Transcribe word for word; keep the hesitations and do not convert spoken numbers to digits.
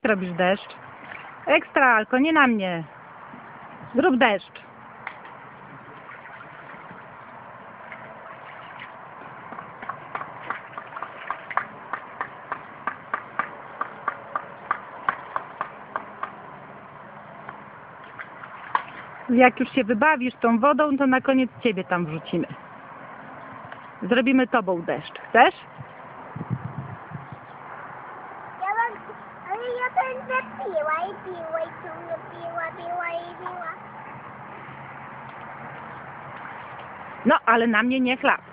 robisz deszcz. Ekstra, tylko nie na mnie. Zrób deszcz. Jak już się wybawisz tą wodą, to na koniec ciebie tam wrzucimy. Zrobimy tobą deszcz. Chcesz? Ja mam, ale ja będę piła i piła i ciągle piła, piła i piła. No, ale na mnie nie chlap.